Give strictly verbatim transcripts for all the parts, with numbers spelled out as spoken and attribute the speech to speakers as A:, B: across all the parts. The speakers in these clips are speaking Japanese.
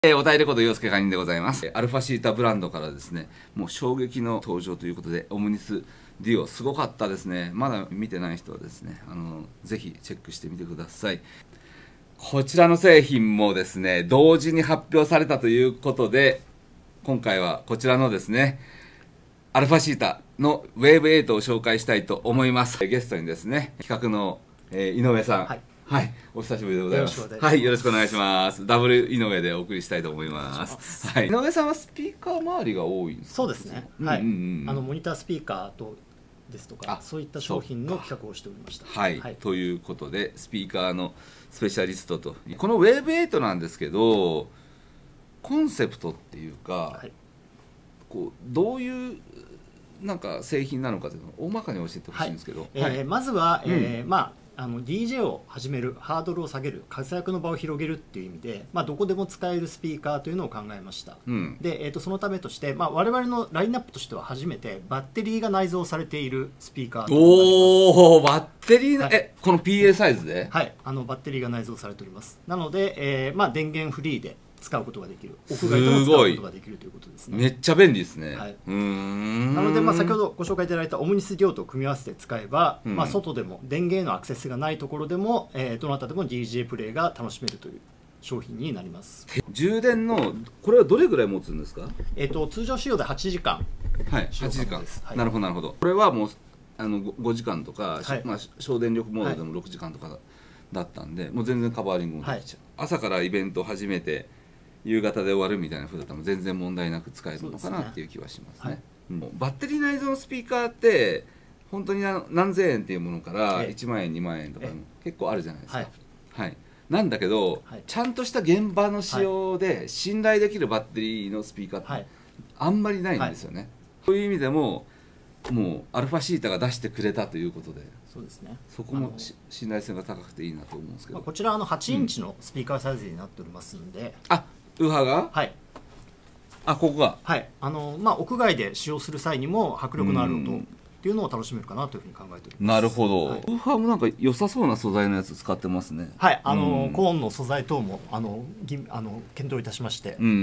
A: えー、おたいレコード陽介会員でございます。アルファシータブランドからですね、もう衝撃の登場ということで、オムニスデュオすごかったですね。まだ見てない人はですね、あのぜひチェックしてみてください。こちらの製品もですね、同時に発表されたということで、今回はこちらのですね、アルファシータのウェーブエイトを紹介したいと思います。ゲストにですね、企画の、えー、井上さん。はいはい、お久しぶりでございます。はい、よろしくお願いします。ダブル井上でお送りしたいと思います。はい、井上さんはスピーカー周りが多いんですか？
B: そうですね。はい、あのモニタースピーカーとですとか、そういった商品の企画をしておりました。
A: はい、はい、ということでスピーカーのスペシャリストと、このウェーブエイトなんですけど、コンセプトっていうか、はい、こうどういうなんか製品なのかというのを大まかに教えてほしいんですけど、
B: まずは、えー、まああの ディージェー を始めるハードルを下げる活躍の場を広げるっていう意味で、まあ、どこでも使えるスピーカーというのを考えました、うん、で、えー、とそのためとして、まあ、我々のラインナップとしては初めてバッテリーが内蔵されているスピーカーとなります。
A: おお、バッテリー、はい、えこの ピーエー サイズで、
B: はい、あのバッテリーが内蔵されております。なので、えーまあ、電源フリーで使うことができる、屋外でも使うことができるということですね。
A: めっちゃ便利ですね。
B: はい、うーんなので、まあ、先ほどご紹介いただいたオムニスデュオと組み合わせて使えば、うん、まあ、外でも電源へのアクセスがないところでも、えー、どなたでも ディージェー プレイが楽しめるという商品になります。
A: 充電のこれはどれぐらい持つんですか？
B: えーと通常使用ではちじかん。
A: はい、はちじかん、はい、なるほどなるほど。これはもうあのごじかんとか、はい、まあ、省電力モードでもろくじかんとかだったんで、はい、もう全然カバーリングもできちゃう、はい、朝からイベント始めて夕方で終わるみたいな風だったら全然問題なく使えるのかなっていう気はしますね。もうバッテリー内蔵のスピーカーって本当に何千円っていうものからいちまんえんにまんえんとか結構あるじゃないですか。はい、はい、なんだけど、はい、ちゃんとした現場の使用で信頼できるバッテリーのスピーカーってあんまりないんですよね。はい、そういう意味でももうアルファシータが出してくれたということで、そうですね、そこも信頼性が高くていいなと思うんですけど、
B: まあ、こちらあのはちインチのスピーカーサイズになっておりますので、うん、
A: あウーハーが、
B: はい、
A: あここが、
B: はい、あのまあ屋外で使用する際にも迫力のある音っていうのを楽しめるかなというふうに考えております。
A: なるほど、はい、ウーハーもなんか良さそうな素材のやつ使ってますね。
B: はい、あの、うん、コーンの素材等もあのあの検討いたしまして、
A: うんうん、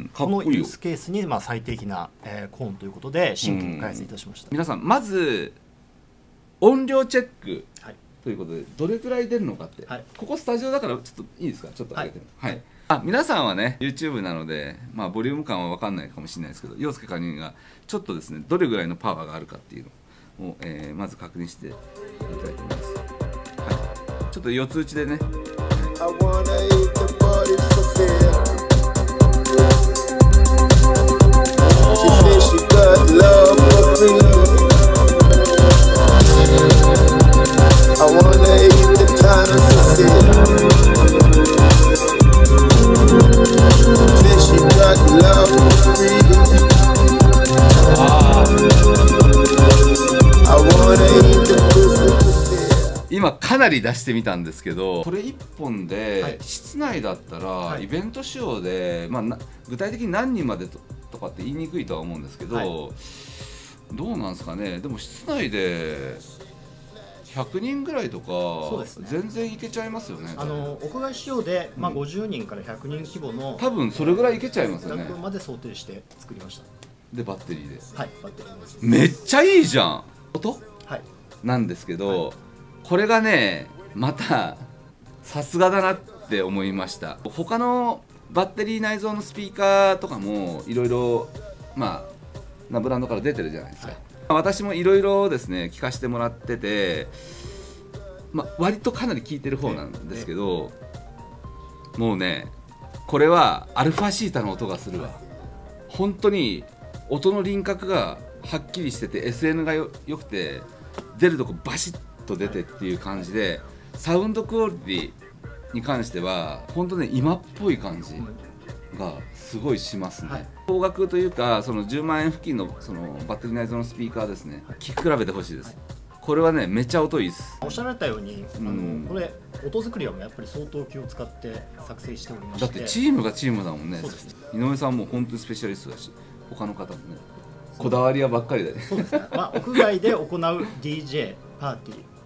B: このユースケースにまあ最適な、えー、コーンということで新規に開発いたしました。
A: 皆さんまず音量チェック、はい、ということでどれくらい出るのかって、はい、ここスタジオだからちょっといいですか、ちょっと上げても、はい、はい、あ皆さんはね YouTube なので、まあ、ボリューム感は分かんないかもしれないですけど、陽介管理人がちょっとですねどれぐらいのパワーがあるかっていうのを、えー、まず確認していただきます、はい、ちょっと四つ打ちでね、今かなり出してみたんですけど、これいっぽんで、はい、室内だったら、はい、イベント仕様で、まあ、具体的に何人まで と, とかって言いにくいとは思うんですけど、はい、どうなんですかね。でも室内でひゃくにんぐらいとか、そうですね、全然いけちゃいますよね。
B: あの屋外仕様で、まあ、ごじゅうにんからひゃくにん規模の、
A: 多分それぐらいいけちゃいますよね。
B: まで想定して作りました。
A: でバッテリーで、
B: はい、バッテリーです。
A: めっちゃいいじゃん音、
B: はい、
A: なんですけど、はい、これがねまたさすがだなって思いました。他のバッテリー内蔵のスピーカーとかもいろいろまあなブランドから出てるじゃないですか。はい、私もいろいろですね聞かせてもらってて、まあ、割とかなり効いてる方なんですけど、もうねこれはアルファシータの音がするわ。本当に音の輪郭がはっきりしてて エスエヌ が よ, よくて出るとこバシッと出てっていう感じで、サウンドクオリティに関しては本当ね今っぽい感じがすごいしますね。はい、高額というかそのじゅうまんえん付近 の, そのバッテリー内蔵のスピーカーですね、聴き比べてほしいです。はい、これはねめっちゃ音いいです。
B: おっしゃられたように、あの、うん、これ音作りはやっぱり相当気を使って作成しておりまして、
A: だってチームがチームだもんね。そうですね、井上さんも本当にスペシャリストだし、他の方もねこだわりはばっかりだね。
B: そうですね、まあ、屋外で行う ディージェー パーティー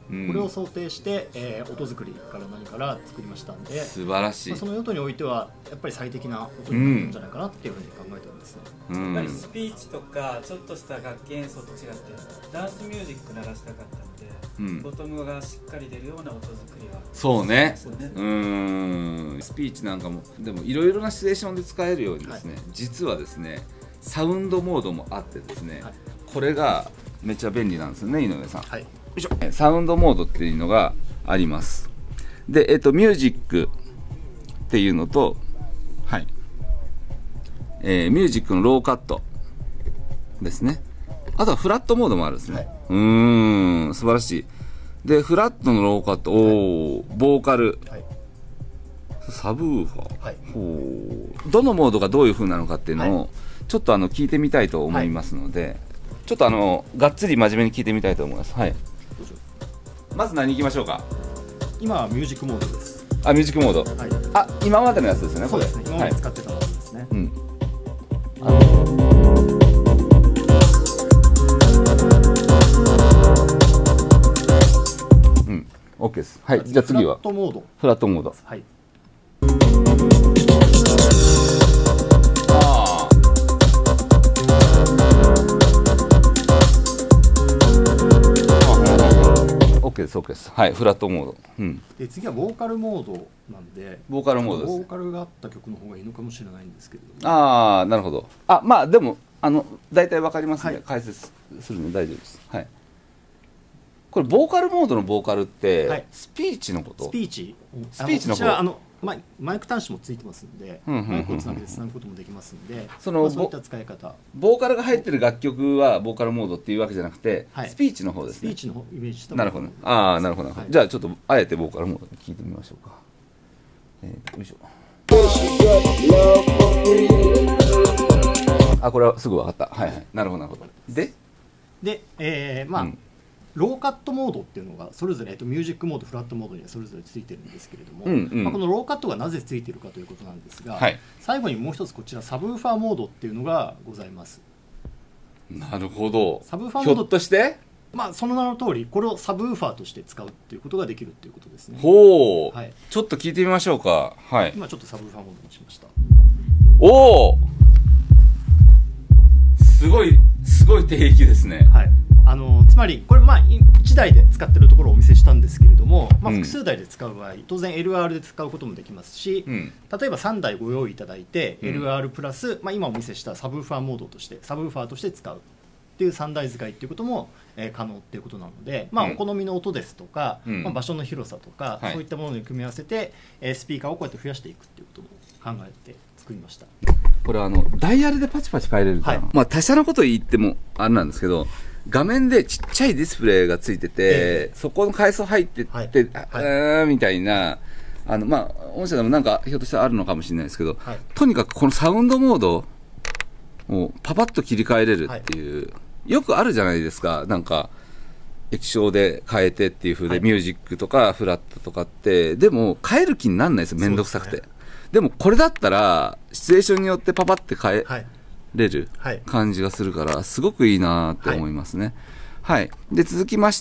B: うん、これを想定して、えー、音作りから何から作りましたんで、
A: 素晴らしい、
B: まあ、その用途においてはやっぱり最適な音になるんじゃないかなっていうふうに考えておりますね、
C: うん、やっぱりスピーチとかちょっとした楽器演奏と違ってダンスミュージック流したかったので、うん、ボトムがしっかり出るような音作りは
A: そうね、うーんスピーチなんかもでもいろいろなシチュエーションで使えるようにですね、はい、実はですねサウンドモードもあってですね、はい、これがめっちゃ便利なんですよね井上さん、はい、よいしょサウンドモードっていうのがあります。で、えっと、ミュージックっていうのと、はいえー、ミュージックのローカットですね。あとはフラットモードもあるんですね、はい、うーん素晴らしい。でフラットのローカット、おー、ボーカル、はい、サブウーファー、はい、ほうどのモードがどういう風なのかっていうのを、はい、ちょっとあの聞いてみたいと思いますので、はい、ちょっとあのがっつり真面目に聞いてみたいと思います。はい。まず何いきましょうか。
B: 今はミュージックモードです。
A: あ、ミュージックモード。はい、あ、今までのやつですね。
B: そうですね。今まで使ってたものですね。はい、うん。
A: うん。OK です。はい。じゃあ次は
B: フラットモード。
A: フラットモード。
B: はい。
A: OK です OK です。はい、フラットモード、うん、
B: で次はボーカルモードなんで
A: ボーカルモードです。
B: ボーカルがあった曲の方がいいのかもしれないんですけれど
A: も、ああなるほど。あまあでもあの大体わかりますので、はい、解説するので大丈夫です。はい。これボーカルモードのボーカルって、はい、スピーチのこと？
B: スピーチ
A: スピーチの方。
B: あのマイ、マイク端子もついてますんで、マイクをつなげてつなぐこともできますんで、その、まあ、そういった使い方。
A: ボーカルが入ってる楽曲はボーカルモードっていうわけじゃなくて、はい、スピーチの方ですね。
B: スピーチの方イメージした。
A: なるほど。ああなるほど、はい、じゃあちょっとあえてボーカルモードで聞いてみましょうか。えー、よいしょ。あこれはすぐ分かった。はいはい。なるほどなるほど。で、
B: で、えー、まあ。うんローカットモードっていうのがそれぞれ、えっと、ミュージックモードフラットモードにはそれぞれついてるんですけれども、うんうんまあ、このローカットがなぜついてるかということなんですが、はい、最後にもう一つこちらサブウーファーモードっていうのがございます。
A: なるほど。
B: サブウーファーモード
A: ひょっとして
B: まあその名の通りこれをサブウーファーとして使うっていうことができるっていうことですね。
A: ほう、はい、ちょっと聞いてみましょうか。はい、
B: 今ちょっとサブウーファーモードにしました。
A: おおすごいすごい低域ですね。
B: はいあのつまりこれまあいちだいで使ってるところをお見せしたんですけれども、まあ、複数台で使う場合、うん、当然 エルアール で使うこともできますし、うん、例えばさんだいご用意いただいて、うん、エルアール プラス、まあ、今お見せしたサブウーファーモードとしてサブウーファーとして使うっていうさんだい使いっていうことも、えー、可能っていうことなので、まあ、お好みの音ですとか、うんまあ、場所の広さとか、はい、そういったものに組み合わせて、えー、スピーカーをこうやって増やしていくっていうことを考えて作りました。
A: これあのダイヤルでパチパチ変えれるから、はい、まあ他社のこと言ってもあれなんですけど画面でちっちゃいディスプレイがついてて、えー、そこの階層入ってって、はいはい、みたいなあのまあ御社でもなんかひょっとしたらあるのかもしれないですけど、はい、とにかくこのサウンドモードをパパッと切り替えれるっていう、はい、よくあるじゃないですか。なんか液晶で変えてっていう風で、はい、ミュージックとかフラットとかってでも変える気にならないですよ。めんどくさくて で,、ね、でもこれだったらシチュエーションによってパパって変え、はいれる感じがするからすごくいいなって思いますね。はい、はい、で続きまして、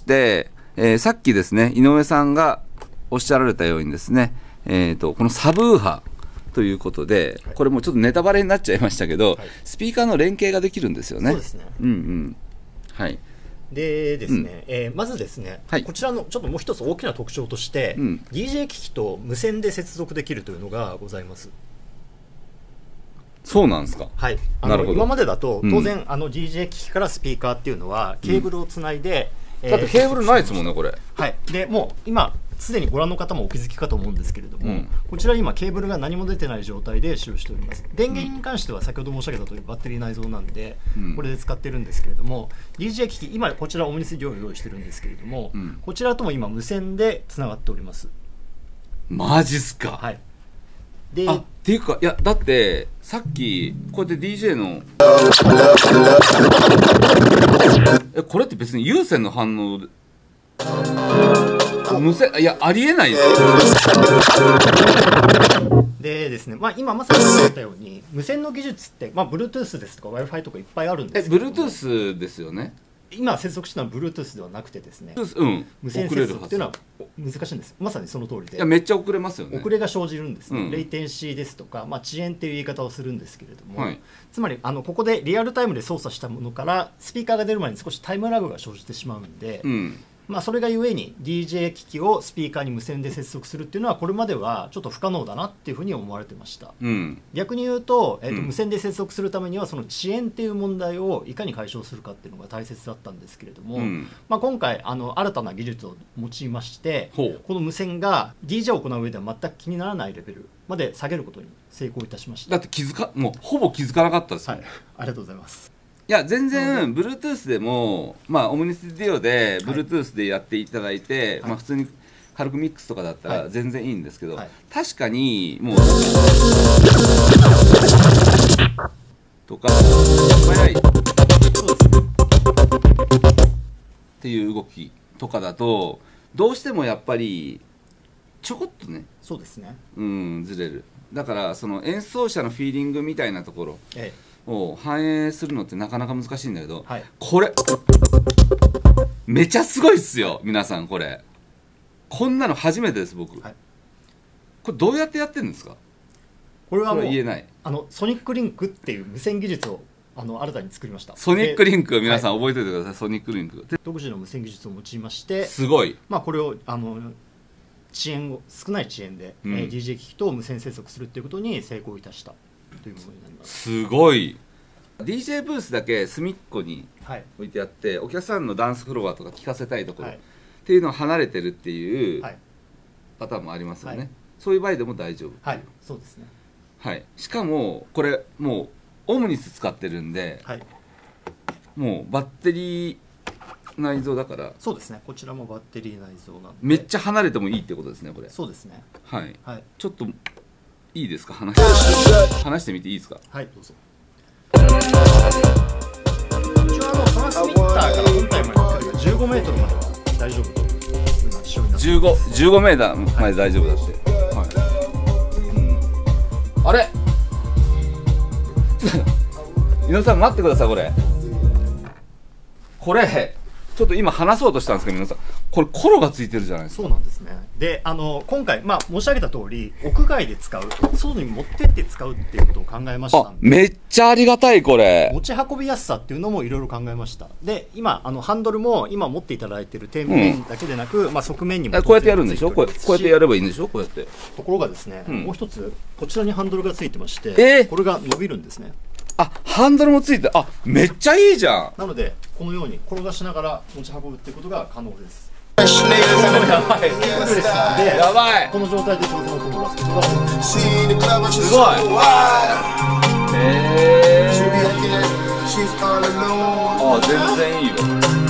A: えー、さっきですね井上さんがおっしゃられたようにですね、えー、とこのサブウーハーということで、はい、これもちょっとネタバレになっちゃいましたけど、はい、スピーカーの連携ができるんですよね。
B: そうですね。
A: うんうんはい
B: でですね、うんえー、まずですね、はい、こちらのちょっともう一つ大きな特徴として、うん、ディージェー 機器と無線で接続できるというのがございます。
A: そうなんですか。
B: はい、あの今までだと当然、うん、あの ディージェー 機器からスピーカーっていうのはケーブルをつないで、
A: うんえー、だってケーブルないですもんねこれ。
B: はいでもう今すでにご覧の方もお気づきかと思うんですけれども、うん、こちら今ケーブルが何も出てない状態で使用しております。電源に関しては先ほど申し上げた通りバッテリー内蔵なんで、うん、これで使ってるんですけれども ディージェー 機器今こちらオムニス量を用意してるんですけれども、うん、こちらとも今無線でつながっております。
A: マジっすか。
B: はい
A: であっていうかいやだってさっきこうやって ディージェー のえこれって別に有線の反応で無線いやありえないですよ。
B: でですね、まあ、今まさに言ったように無線の技術って、まあ、Bluetooth ですとか Wi-Fi とかいっぱいあるんですけど、
A: え Bluetooth ですよね。
B: 今接続したのは Bluetooth ではなくてですね、
A: うん、
B: 無線接続っていうのは難しいんです。まさにその通りで、
A: いやめっちゃ遅れますよね。
B: 遅れが生じるんですね、
A: うん、
B: レイテンシーですとか、まあ、遅延っていう言い方をするんですけれども、
A: はい、
B: つまりあのここでリアルタイムで操作したものからスピーカーが出る前に少しタイムラグが生じてしまうんで、うん、まあ、それがゆえに ディージェー 機器をスピーカーに無線で接続するっていうのはこれまではちょっと不可能だなっていうふうに思われてました、うん、逆に言うと、えーとうん、無線で接続するためにはその遅延っていう問題をいかに解消するかっていうのが大切だったんですけれども、うん、まあ、今回あの新たな技術を用いましてこの無線が ディージェー を行う上では全く気にならないレベルまで下げることに成功いたしました。
A: だって気づかもうほぼ気づかなかったですよ、
B: はい、ありがとうございます。
A: いや全然 Bluetooth でも、まあ、オムニスディオで Bluetooth でやっていただいて、はい、まあ、普通に軽くミックスとかだったら全然いいんですけど、はい、確かにもうとか早いっていう動きとかだとどうしてもやっぱりちょこっとね、
B: そうですね、
A: うん、ずれる。だからその演奏者のフィーリングみたいなところ、ええを反映するのってなかなか難しいんだけど、はい、これめちゃすごいっすよ皆さん。これこんなの初めてです僕、はい、これどうやってやってるんですか？
B: これはもう
A: 言えない。
B: あのソニックリンクっていう無線技術をあの新たに作りました。
A: ソニックリンク皆さん覚えておいてください、はい、ソニックリンク
B: 独自の無線技術を用いまして
A: すごい、
B: まあ、これをあの遅延を少ない遅延で、うん、えー、ディージェー 機器と無線接続するっていうことに成功いたしたというものになります。
A: すごい。 ディージェー ブースだけ隅っこに置いてあって、はい、お客さんのダンスフロアとか聴かせたいところ、はい、っていうのを離れてるっていうパターンもありますよね、はい、そういう場合でも大丈夫。
B: はい、そうですね。
A: はい、しかもこれもうオムニス使ってるんで、はい、もうバッテリー内蔵だから。
B: そうですね、こちらもバッテリー内蔵なんで
A: めっちゃ離れてもいいってことですねこれ。
B: そうですね。
A: はい、はい、ちょっといいですか、話して話してみていいですか？
B: はい、どうぞ。一応あのトランスミッターから本体までの距離がじゅうごメートルまでは大丈夫と今仕様になってます。
A: じゅうご、じゅうごメーターまで大丈夫だって、はい、うん、あれ井上さん待ってください。これこれちょっと今話そうとしたんですけど皆さんこれコロがついてるじゃないですか。
B: そうなんですね。であの今回、まあ、申し上げた通り屋外で使う外に持ってって使うっていうことを考えましたんで、
A: めっちゃありがたい。これ
B: 持ち運びやすさっていうのもいろいろ考えました。で今あのハンドルも今持っていただいている底面だけでなく、うん、まあ、側面にも
A: こうやってやるんでしょ。こうやってやればいいんでしょ。こうやって
B: ところがですね、うん、もう一つこちらにハンドルがついてまして、
A: えー、
B: これが伸びるんですね。
A: あ、ハンドルもついて、あ、めっちゃいいじゃん。
B: なのでこのように転がしながら持ち運ぶっていうことが可能です。
A: やばい、やばい。
B: この状態で当然音を出すことが
A: すごい。へー。あ、全然いいよ。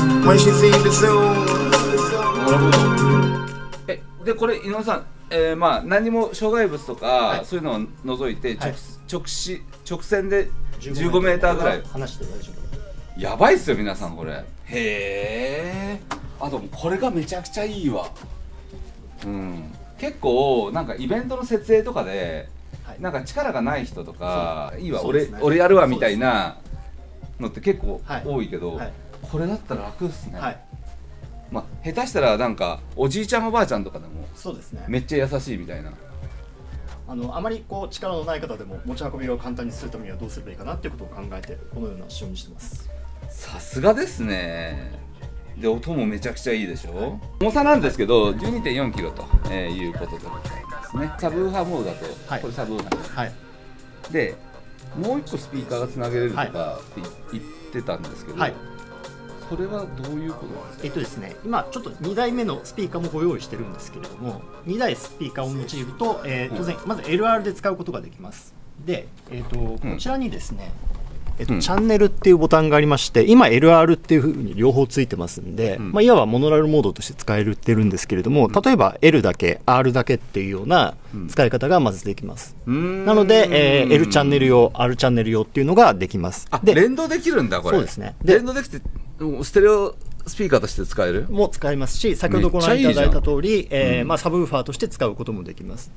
A: なるほど。え、でこれ井上さん、えー、まあ何も障害物とか、はい、そういうのを除いて直、はい、直し直線でじゅうごメーターぐらい
B: 離して大丈
A: 夫。やばいっすよ皆さんこれ。へえ。あとこれがめちゃくちゃいいわ。うん、結構なんかイベントの設営とかで、はい、なんか力がない人とかいいわ、俺、ね、俺やるわみたいなのって結構多いけど、はいはい、これだったら楽っすね。はい、まあ下手したらなんかおじいちゃんおばあちゃんとかでも
B: そうですね、
A: めっちゃ優しいみたいな。
B: あのあまりこう力のない方でも持ち運びを簡単にするためにはどうすればいいかなっていうことを考えてこのような仕様にしてます。
A: さすがですね。で音もめちゃくちゃいいでしょ、はい、重さなんですけど じゅうにてんよんキロと、えー、いうことでございますね。サブウーファーモードだと、はい、これサブウーファーです、はい、でもう一個スピーカーがつなげれるとかって言ってたんですけど、はい、それはどういうことですか？
B: えっとですね、今ちょっとにだいめのスピーカーもご用意してるんですけれども、にだいスピーカーを用いると、えー、当然まず エルアール で使うことができます。で、えーとこちらにですね、えっと、うん、チャンネルっていうボタンがありまして、今 エルアール っていうふうに両方ついてますんで、うん、まあ、いわばモノラルモードとして使えるってるんですけれども、例えば L だけ R だけっていうような使い方がまずできます、うん、なので、えー、L チャンネル用 R チャンネル用っていうのができます。
A: あ、で連動できるんだこれ。
B: そうですね。
A: で連動できてステレオスピーカーとして使える
B: も使えますし、先ほどご覧いただいた通り、えーまあ、サブウーファーとして使うこともできます。で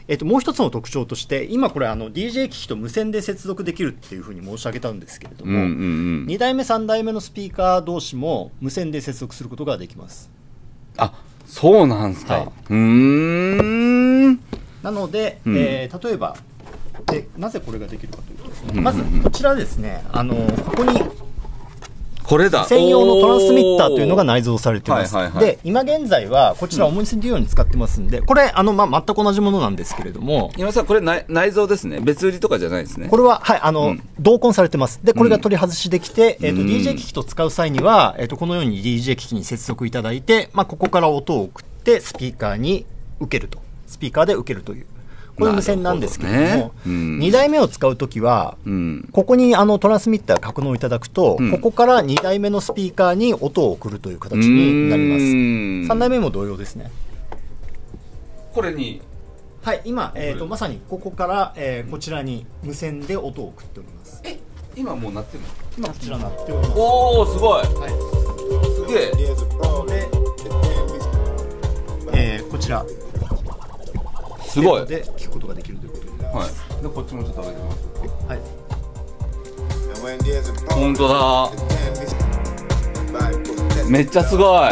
B: えっと、もう一つの特徴として今これあの ディージェー 機器と無線で接続できるっていうふうに申し上げたんですけれども、うんうんうん、にだいめさんだいめのスピーカー同士も無線で接続することができます。
A: あ、そうなんですか、はい、うーん
B: なので、うんえー、例えばでなぜこれができるかというとですね、うんうんうん、まずこちらですね、あのここに
A: これだ
B: 専用のトランスミッターというのが内蔵されています、はいはいはい、で今現在はこちらオムニスデュオに使ってますんで、これあの、まあ、全く同じものなんですけれども、
A: 今さんこれ内内蔵ですね、別売りとかじゃないですね。
B: これは、はい、あの、うん、同梱されてます。でこれが取り外しできて、うんえー、と ディージェー 機器と使う際には、えー、とこのように ディージェー 機器に接続いただいて、まあ、ここから音を送ってスピーカーに受けると、スピーカーで受けるというこういう無線なんですけれども、ねうん、にだいめを使うときは、うん、ここにあのトランスミッター格納いただくと、うん、ここからにだいめのスピーカーに音を送るという形になります。さんだいめも同様ですね。
A: これに
B: はい今、えー、とまさにここから、えー、こちらに無線で音を送っております。
A: え今もう鳴ってるの？
B: 今こちら鳴っております。
A: おおすごい、はい、すげえ。
B: で、えー、こちら
A: すごい
B: で聞くことができるということになります。
A: はい、でこっちもちょっと上げてみましょうか。
B: はい。
A: 本当だ。めっちゃすごい。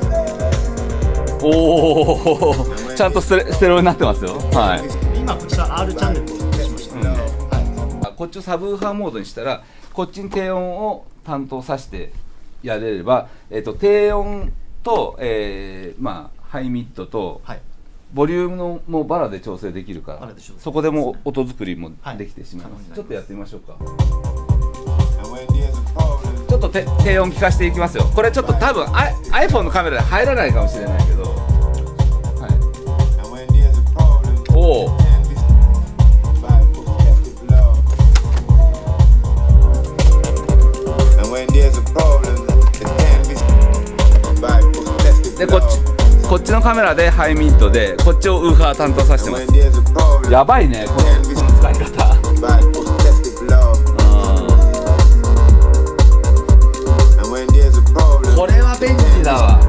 A: おお、ちゃんとステレ、ステレオになってますよ。はい。
B: 今こちら R チャンネルを設定しましたので、うん
A: はい、こっちをサブウーファーモードにしたら、こっちに低音を担当させてやれれば、えっと低音と、えー、まあハイミッドと、はい、ボリュームのもうバラで調整できるから、そこでも音作りもできてしまいます、はい、ちょっとやってみましょうか。ちょっと低音聞かせていきますよ。これちょっと多分 iPhone のカメラで入らないかもしれないけど、はい、おおでこっちこっちのカメラでハイミッドでこっちをウーファー担当させてます。やばいねこの、この使い方。これは便利だわ。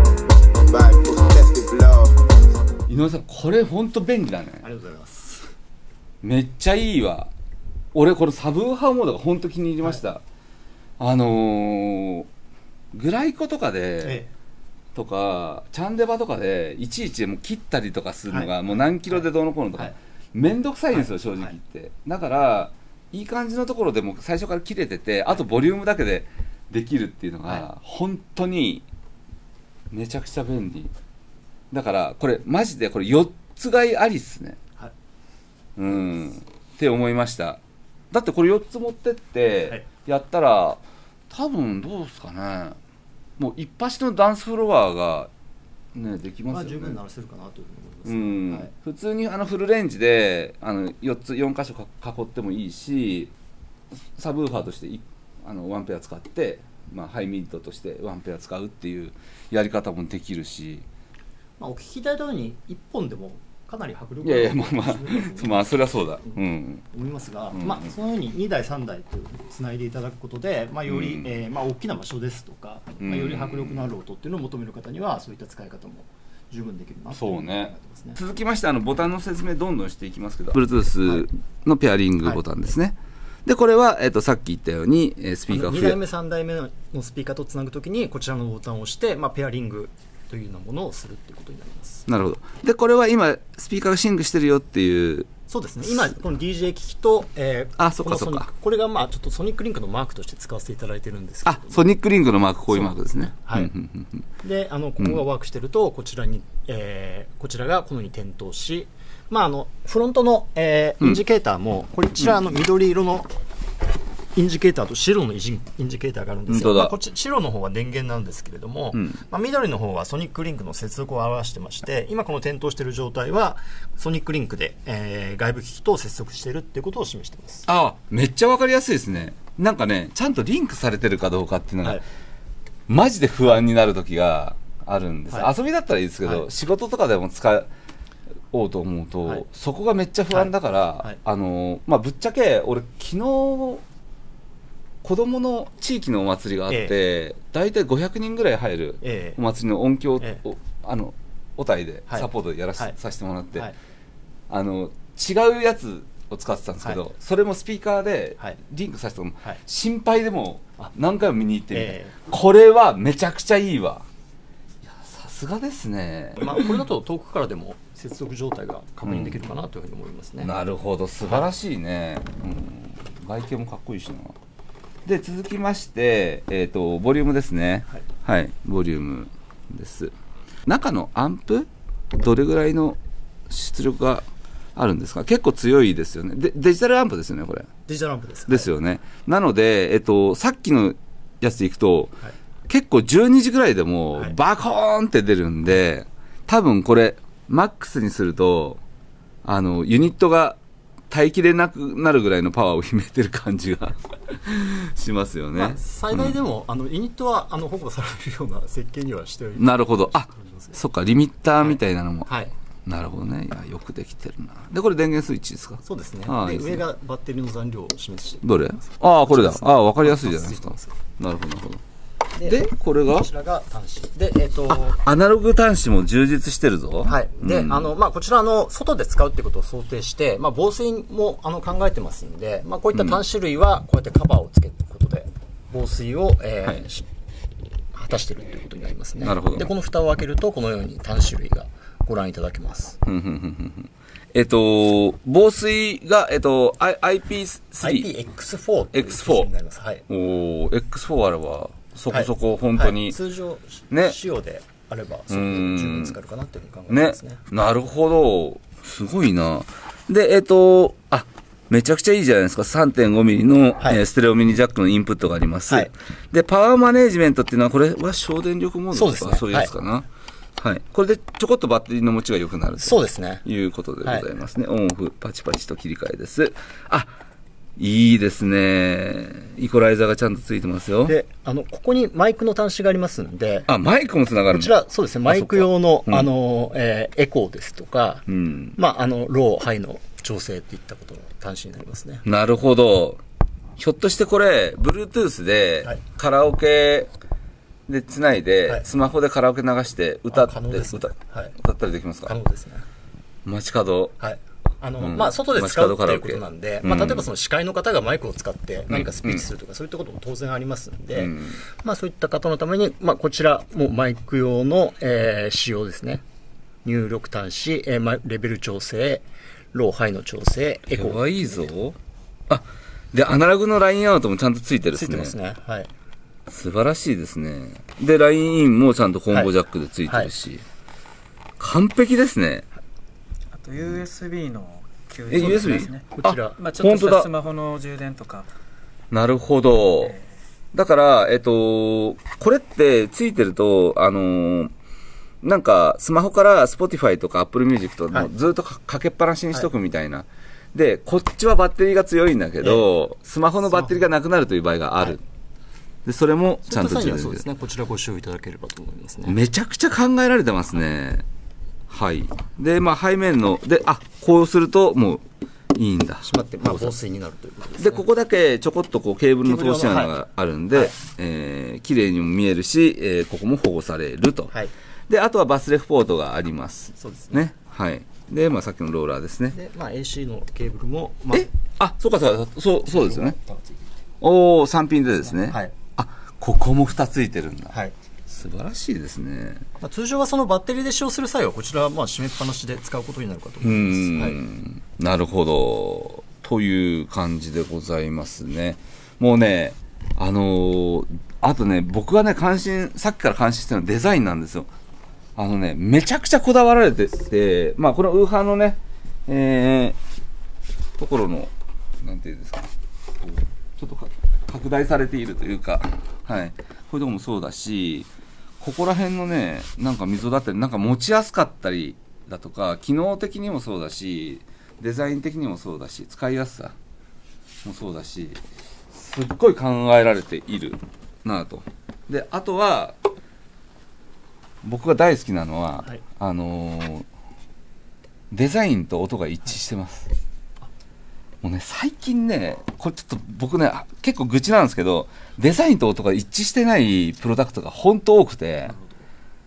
A: 井上さんこれほんと便利だね。
B: ありがとうございます。
A: めっちゃいいわ。俺このサブウーファーモードがほんと気に入りました、はい、あのー、グライコとかで、ええとかチャンデバとかでいちいちもう切ったりとかするのが、はい、もう何キロでどうのこうのとか、はい、めんどくさいんですよ、はい、正直言って、はい、だからいい感じのところでも最初から切れてて、はい、あとボリュームだけでできるっていうのが、はい、本当にめちゃくちゃ便利だから、これマジでこれよっつ買いありっすね、はい、うんって思いました。だってこれよっつ持ってってやったら、はい、多分どうですかね、もう一発のダンスフロアが、ね、できますよね。まあ、十分鳴らせるかなというふうに思います、うんはい、普通にあのフルレンジであのよっつよん箇所囲ってもいいし、サブウーファーとしてあのワンペア使って、まあ、ハイミッドとしてワンペア使うっていうやり方もできるし、
B: まあ、お聞きいただいたようにいっぽんでもかなり迫力
A: がある。いやいやまあまあまあそれはそうだ、うん、
B: 思いますが、うん、まあそのようににだいさんだいとつないでいただくことで、まあ、より、うんえーまあ、大きな場所ですとか、まあ、より迫力のある音っていうのを求める方にはそういった使い方も十分できるなと思いますね。
A: 続きましてあのボタンの説明どんどんしていきますけど、 Bluetooth のペアリングボタンですね、はいはい、でこれは、えー、とさっき言ったようにスピーカーを
B: にだいめさんだいめのスピーカーとつなぐときにこちらのボタンを押して、まあ、ペアリングというようなものをするっていうことになります。
A: なるほど。でこれは今スピーカーがシンクしてるよっていう。
B: そうですね。今この ディージェー 機器と、えー、
A: あ、そっかそっか。
B: これがまあちょっとソニックリンクのマークとして使わせていただいてるんですけど、
A: あ、ソニックリンクのマーク、こういうマークですね。
B: はい。で、あのここがワークしてると、こちらに、えー、こちらがこのように点灯し、まああのフロントの、えー、インジケーターも、こちらあの緑色のインジケーターと白のインジケーターがあるんですが、まあ、こっち白の方は電源なんですけれども、うんまあ、緑の方はソニックリンクの接続を表してまして、今この点灯している状態はソニックリンクで、えー、外部機器と接続しているっていうことを示しています。
A: ああ、めっちゃ分かりやすいですね。なんかね、ちゃんとリンクされてるかどうかっていうのが、はい、マジで不安になる時があるんです、はい、遊びだったらいいですけど、はい、仕事とかでも使おうと思うと、はい、そこがめっちゃ不安だから、はいはい、あのまあ、ぶっちゃけ俺昨日子供の地域のお祭りがあって、ええ、大体ごひゃくにんぐらい入るお祭りの音響を、ええ、あのおたいでサポートでやらし、はい、させてもらって、はい、あの違うやつを使ってたんですけど、はい、それもスピーカーでリンクさせても、はい、心配でも何回も見に行ってみて、えー、これはめちゃくちゃいいわ。さすがですね。
B: まあこれだと遠くからでも接続状態が確認できるかなというふうに思いますね、
A: うん、なるほど、素晴らしいね、うん、外見もかっこいいしな。で続きまして、えーと、ボリュームですね。はい、はい、ボリュームです。中のアンプどれぐらいの出力があるんですか？結構強いですよね。でデジタルアンプですよね、これ。
B: デジタルアンプです。
A: ですよね。はい、なので、えっと、さっきのやつでいくと、はい、結構じゅうにじぐらいでもバコーンって出るんで、多分これマックスにするとあのユニットが耐えきれなくなるぐらいのパワーを秘めてる感じがしますよね。まあ、
B: 最大でも、うん、あのユニットはあの保護されるような設計にはしております。
A: なるほど。あ、そっか、リミッターみたいなのも、はい、はい、なるほどね。いや、よくできてるな。でこれ電源スイッチですか？
B: そうですね。あでいいですね。上がバッテリーの残量を示して
A: どれ？ああ、これだ。ああ、分かりやすいじゃないですか。なるほどなるほど。で, でこれが
B: こちらが端子で、えー、と
A: アナログ端子も充実してるぞ。
B: はい。で、うん、あのまあこちらの外で使うってことを想定して、まあ防水もあの考えてますんで、まあこういった端子類はこうやってカバーをつけることで防水を、えーはい、果たしているということになりますね。
A: なるほど。
B: でこの蓋を開けるとこのように端子類がご覧いただけます。
A: えっと防水がえっと アイピースリー
B: アイピーエックスフォー
A: エックスフォー
B: になります。はい。
A: おお エックスフォー あればそこそこ本当に、はいはい、
B: 通常、ね、仕様であればそこで十分使えるかなというふうに考えてますね。
A: ね、なるほど、すごいな。でえっとあめちゃくちゃいいじゃないですか。 さんてんごミリ の、はい、えー、ステレオミニジャックのインプットがあります、はい、でパワーマネージメントっていうのはこれは省電力モードとか そうですね、そういうやつかな。はいはい、これでちょこっとバッテリーの持ちが良くなるということでございますね。はい、オンオフパチパチと切り替えです。あ、いいですね。イコライザーがちゃんとついてますよ。
B: で、あのここにマイクの端子がありますんで、
A: あ、マイクもつながる。
B: こちらそうですね、マイク用の、うん、あの、えー、エコーですとか、うん、まああのローハイの調整っていったことの端子になりますね。
A: なるほど。ひょっとしてこれ Bluetooth でカラオケでつないで、はい、スマホでカラオケ流して歌って、ね、歌、はい、歌ったりできますか？
B: 可能ですね。
A: 街角、
B: はい、あの、うん、まあ外で使うっていうことなんで、まあ、例えばその司会の方がマイクを使って何かスピーチするとか、うん、そういったことも当然ありますんで、うん、まあそういった方のために、まあ、こちらもマイク用の、えー、仕様ですね。入力端子、えー、レベル調整、ローハイの調整、エコー。
A: かわいいぞ。あ、でアナログのラインアウトもちゃんとついてるんですね。
B: ついてますね。はい。
A: 素晴らしいですね。で、ラインインもちゃんとコンボジャックでついてるし、はいはい、完璧ですね。
C: あと ユーエスビー の給
A: 電ですね。
B: こちら、
C: まあ、ちょっとしたスマホの充電とか。
A: なるほど。えー、だから、えっと、これってついてると、あのー、なんかスマホから Spotify とか Apple Music とかずっとか、かけっぱなしにしとくみたいな。はい、で、こっちはバッテリーが強いんだけど、えー、スマホのバッテリーがなくなるという場合がある。はい、でそれもちゃんと
B: 充電そうですね。こちらご使用いただければと思いますね。
A: めちゃくちゃ考えられてますね。はい。で、まあ背面ので、あ、こうするともういいんだ。
B: 閉まって、まあ防水になるということですね。
A: で、ここだけちょこっとこうケーブルの通し穴があるんで、はい、えー、綺麗にも見えるし、えー、ここも保護されると。はい。で、あとはバスレフポートがあります。
B: そうですね。
A: ね。はい。で、まあさっきのローラーですね。
B: で、まあ エーシー のケーブルも、まあ、
A: え、あ、そうかそうか、そうそうですよね。おお、さんピンでですね。はい。ここもふたついてるんだ。はい。素晴らしいですね。
B: まあ、通常はそのバッテリーで使用する際はこちらはまあ閉めっぱなしで使うことになるかと思います。うん、はい、
A: なるほど。という感じでございますね。もうね、あのー、あとね、僕がね関心さっきから関心してるのはデザインなんですよ。あのね、めちゃくちゃこだわられてて、まあこのウーハーのね、えー、ところのなんていうんですか、ちょっとか拡大されているというか、はい、こういうとこもそうだし、ここら辺のね、なんか溝だったり、なんか持ちやすかったりだとか、機能的にもそうだし、デザイン的にもそうだし、使いやすさもそうだし、すっごい考えられているなぁと。で、あとは僕が大好きなのは、はい、あのー、デザインと音が一致してます。もうね、最近ね、これちょっと僕ね、結構愚痴なんですけど、デザインと音が一致してないプロダクトが本当多くて、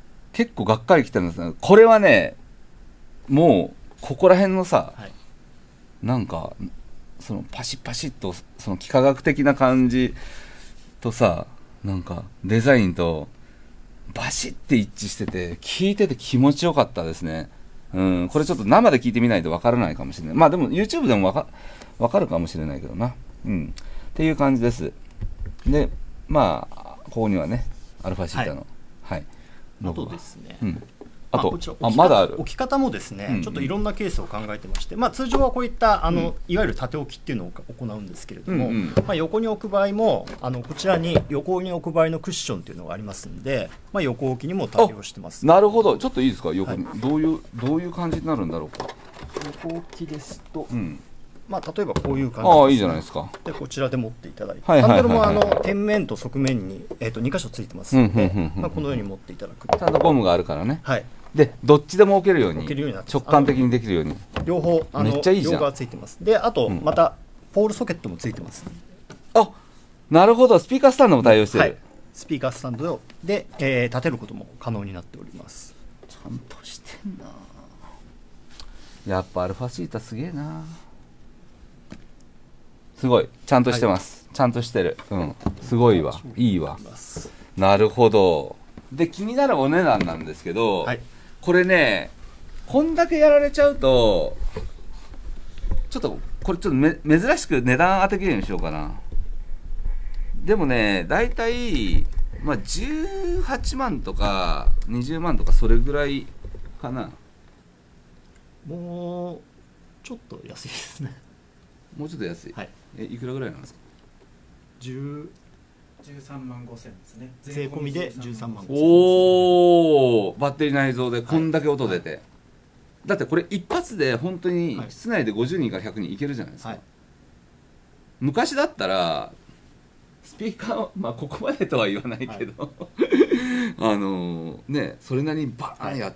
A: 結構がっかりきてるんですけど、これはね、もうここら辺のさ、はい、 なんかそのパシッパシッとその幾何学的な感じとさ、なんかデザインとバシッて一致してて聞いてて気持ちよかったですね。うん、これちょっと生で聞いてみないとわからないかもしれない。まあでも YouTube でもわか、わかるかもしれないけどな。うん。っていう感じです。で、まあここにはねアルファシータの、はい、
B: はい、あとですね、
A: うん、あと、
B: まあ、あまだある置き方もですね、うんうん、ちょっといろんなケースを考えてまして、まあ、通常はこういったあの、うん、いわゆる縦置きっていうのを行うんですけれども、うんうん、まあ、横に置く場合もあのこちらに横に置く場合のクッションっていうのがありますんで、まあ、横置きにも対応してます。
A: なるほど。ちょっといいですか、横に、はい、どういうどういう感じになるんだろうか。
B: 横置きですと、
A: うん、
B: まあ、例えばこういう感じです、ね、
A: ああいいじゃないですか。
B: でこちらで持っていただいて、ハンドルもあの天面と側面に、えー、とに箇所ついてますので、まあ、このように持っていただく。
A: ちゃんとゴムがあるからね。
B: はい。
A: でどっちでも置けるように直感的にできるように
B: 両方あの
A: めっちゃいいじゃん。
B: 両側ついてます。であとまたポールソケットもついてます。
A: うん、あ、なるほど。スピーカースタンドも対応してる。はい、
B: スピーカースタンドで、えー、立てることも可能になっております。
A: ちゃんとしてんな。やっぱアルファシータすげえな。すごいちゃんとしてます、はい、ちゃんとしてる。うん、すごいわ、いいわ。なるほど。で気になるお値段なんですけど、はい、これねこんだけやられちゃうとちょっとこれちょっとめ珍しく値段当てきるようにしようかな。でもねだいたいまあじゅうはちまんとかにじゅうまんとかそれぐらいかな。
B: もうちょっと安いですね。
A: もうちょっと安い、はい、えいくらぐらいなんですか。
C: じゅうさんまんごせんですね。
B: 税込みでじゅうさんまんごせん。
A: おお、バッテリー内蔵でこんだけ音出て、はい、だってこれ一発で本当に室内でごじゅうにんからひゃくにんいけるじゃないですか、はい、昔だったらスピーカー、まあここまでとは言わないけど、はい、あのねそれなりにバーンやって、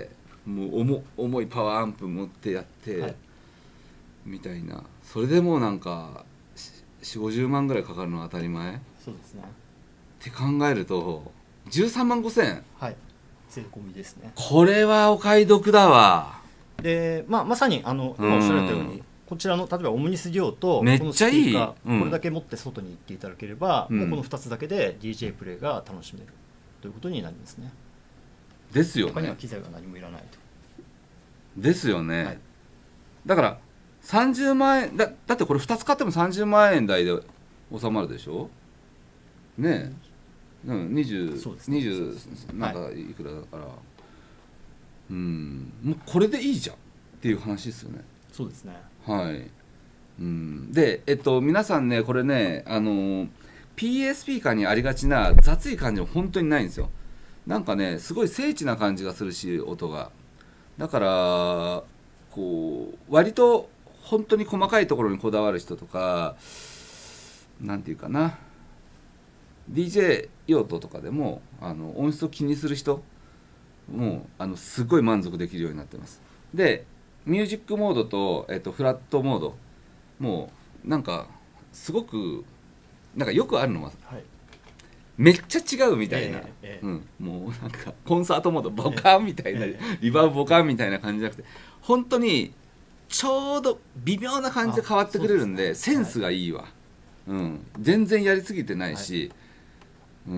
A: はい、もう 重, 重いパワーアンプ持ってやって、はい、みたいな。それでもうなんかよんじゅうごじゅうまんぐらいかかるのは当たり前。
B: そうですね。
A: って考えるとじゅうさんまんごせん。
B: はい、税込みですね。
A: これはお買い得だわ。
B: で、まあ、まさにあの今おっしゃられたように、こちらの例えばオムニスデュオと
A: めっちゃいい、
B: このスピーカー、うん、これだけ持って外に行っていただければ、うん、もうこのふたつだけで ディージェー プレイが楽しめるということになりますね。
A: ですよね。
B: 他には機材が何もいらないと。
A: ですよね、はい、だからさんじゅうまんえん だ, だってこれふたつ買ってもさんじゅうまんえん台で収まるでしょねえ、うん、にじゅう、そうですね、にじゅうなんかいくらだから、はい、うんもうこれでいいじゃんっていう話ですよね。
B: そうですね。
A: はい、うん、でえっと皆さんねこれねあの ピーエー スピーカーにありがちな雑い感じも本当にないんですよ。なんかねすごい精緻な感じがするし音がだからこう割と本当に細かいところにこだわる人とかなんていうかな ディージェー 用途とかでもあの音質を気にする人もあのすごい満足できるようになってます。でミュージックモードと、えっと、フラットモードもうなんかすごくなんかよくあるのは、はい、めっちゃ違うみたいな、えーえーうん、もうなんかコンサートモードボカンみたいな、えー、リバーブボカンみたいな感じじゃなくて本当にちょうど微妙な感じで変わってくれるん で, で、ね、センスがいいわ、はいうん、全然やりすぎてないし、はいうん、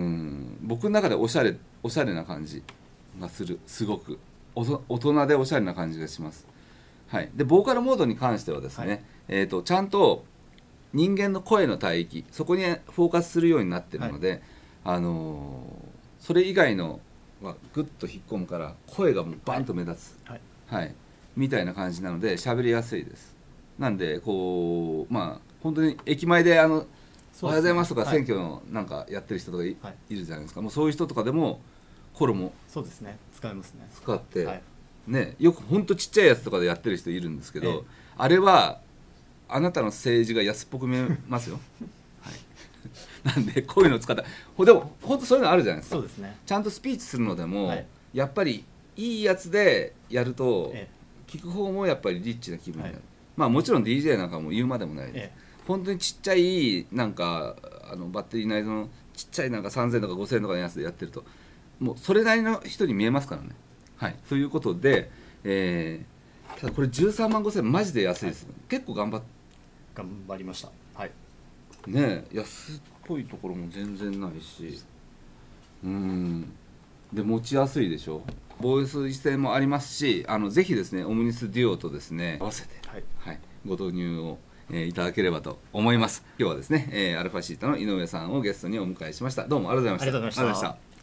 A: 僕の中でおしゃれおしゃれな感じがする。すごくお大人でおしゃれな感じがします、はい、でボーカルモードに関してはですね、はいえー、とちゃんと人間の声の帯域そこにフォーカスするようになってるので、はいあのー、それ以外のはグッと引っ込むから声がもうバンと目立つ、はいはい、みたいな感じなので喋りやすいです。なんでこうまあ本当に駅前であのおはようございますとか選挙のなんかやってる人とか い,、はい、いるじゃないですか。もうそういう人とかでもコロも
B: そうですね使えますね
A: 使って、はい、ねよく本当ちっちゃいやつとかでやってる人いるんですけど、ええ、あれはあなたの政治が安っぽく見えますよ、はい、なんでこういうのを使ったでも本当そういうのあるじゃないですか。
B: そうですね。
A: ちゃんとスピーチするのでも、はい、やっぱりいいやつでやると、ええ、聞く方もやっぱりリッチな気分になる、はい、まあもちろん ディージェー なんかも言うまでもないです、ええ、本当にちっちゃいなんかあのバッテリー内蔵のちっちゃいなんかさんぜんとかごせんとかのやつでやってるともうそれなりの人に見えますからね。はいということで、えー、 ただこれじゅうさんまんごせんえんマジで安いです、はい、結構頑張っ
B: 頑張りました。はい
A: ねえ、安っぽいところも全然ないし、うんで持ちやすいでしょ。防水性もありますし、あのぜひですねオムニスデュオとですね合わせて、はいはい、ご導入を、えー、いただければと思います。今日はですね、えー、アルファシータの井上さんをゲストにお迎えしました。どうもありがとうございました。
B: ありがとうございました。